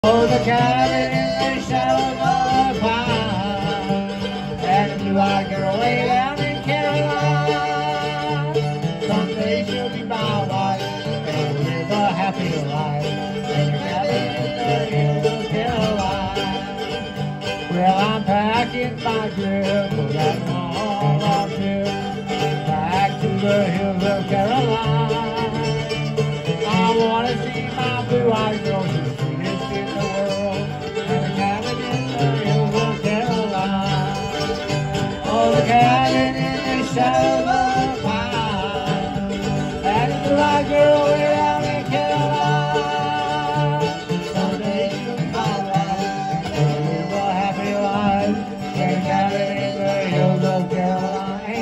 Oh, the cabin in the shadow of the pine, and the blue-eyed girl way down in Carolina. Someday she'll be my wife, and live a happy life in the cabin in the hills of Carolina. Well, I'm packing my grip for that long trip back to the hills of Carolina. I want to see my blue-eyed girl. Cabin in the shadow of the pine, and the blue-eyed girl way down in Carolina. Someday she'll be my wife, and live a happy life in a cabin in the hills of Carolina.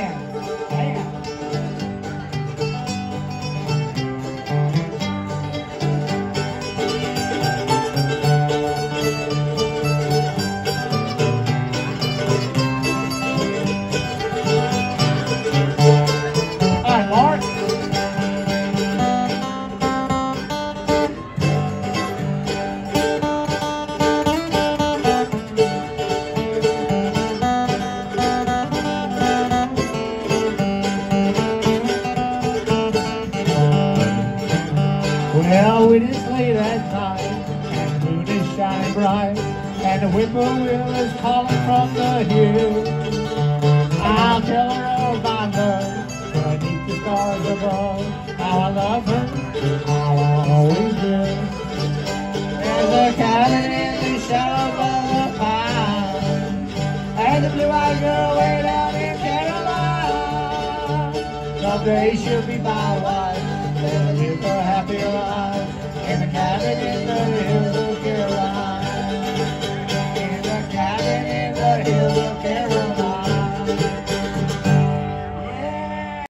Well, it is late at night, and the moon is shining bright, and the whippoorwill is calling from the hill. I'll tell her of my love, beneath the stars above, how I love her, how I always will. There's a cabin in the shadow of the pine, and the blue-eyed girl way down in Carolina. Someday she'll be my wife, and live a happy life in the cabin in the hills of Carolina. In the cabin in the hills of Carolina.